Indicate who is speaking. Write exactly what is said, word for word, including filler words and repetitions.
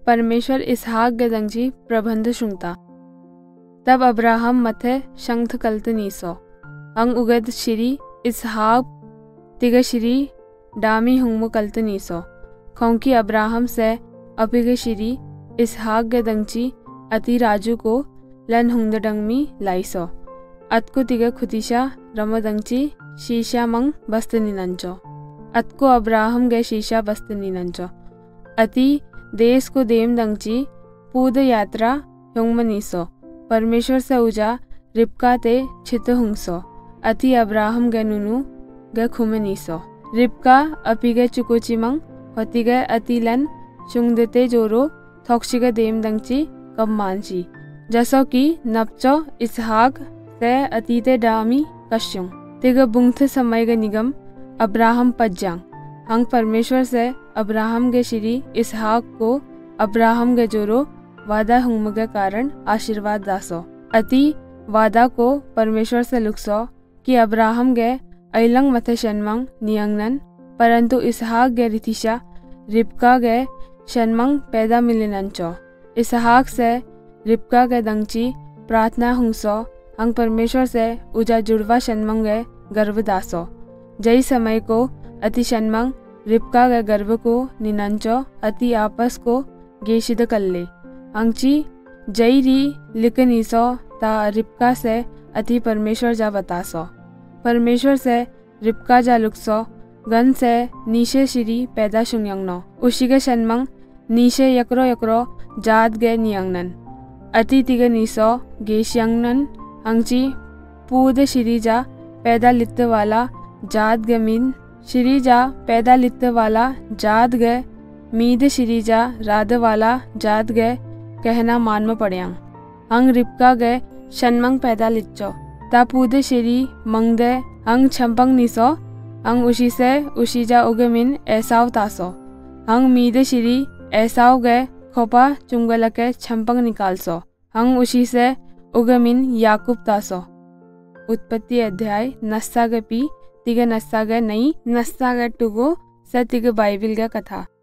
Speaker 1: परमेश्वर इसहाक गे दंगची प्रबंध शुंगता। तब अब्राहम मथे शंख कलत नीसो अंग उगद श्री इसहाक तिग श्री डामी हुंगमु कलत नीसो खौंकी अब्राहम से अपिग श्री इसहाक गे दंगची अति राजू को लन हुंद डंगमी लाइसो अतको तिग खुतिशा रम दंगची शीशा मंग बस्त निनंचो अतको अब्राहम गे शीशा बस्त निनंचो अति देश को देम दंगची पूद यात्रा हुंगमनीसो परमेश्वर से उजा रिबका ते छित हुंगसो अति अब्राहम गे नुनु गे खुमनीसो रिबका अपिगे चुकोचिमंग होतिगे अतिलन शुंगदते जोरो थोक्शिगे देम दंगची कब मानची जसो की नपचो इसहाक से अतीते डामी कश्युं तिग बुंगथ समय गे निगम अब्राहम पज्जांग हंग परमेश्वर से अब्राहम गे श्री इसहाक को अब्राहम गे जोरो वादा हुंगम के कारण आशीर्वाद दासो अति वादा को परमेश्वर से लुक्सो कि अब्राहम गे ऐलंग मथे शनमंग नियंगनन परंतु इसहाक गे रिथिशा रिबका गे शनमंग पैदा मिलिनंचो इसहाक से रिबका गे दंगची प्रार्थना हुंगसो हंग परमेश्वर से उजा जुड़वा शनमंग गे गर्भ दासो जय समय को अति शनमंग रिबका गे गर्भ को निनंचो अति आपस को गेशिद कल्ले अंगची जय री लिकनीसो ता रिबका से अति परमेश्वर जा बतासो परमेश्वर से रिबका जा लुक्सो गन से नीशे श्री पैदा शुंगयंगनो उशिगे शनमंग नीशे यकरो यकरो जात गे नियंगनन अति तिगे नीसो गेश्यंगनन अंगची पूद श्री जा पैदा लित्त वाला जात गे मीन श्री जा पैदा लित्त वाला जात गे मीद श्री जा राध वाला जात गे कहना मान में पड़ियांग अंग रिबका गे शनमंग पैदा लिच्चो ता पूद श्री मंगदे अंग छंपंग निसो अंग उशी से उशी जा उगे मिन ऐसाव तासो अंग मीद श्री ऐसाव गे खोपा चुंगल के छंपंग निकालसो अंग उशी से उगे मिन याकूब तासो। उत्पत्ति अध्याय नस्सा गे पी तिगे नस्सा गे नई नस्सा गे टुगो से तिगे बाइबिल गे कथा।